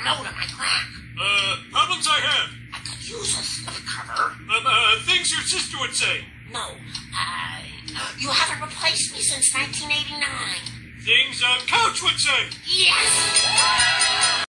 no to my crack. Problems I have. I could use a slipcover. Things your sister would say. No, you haven't replaced me since 1989. Things a couch would say. Yes!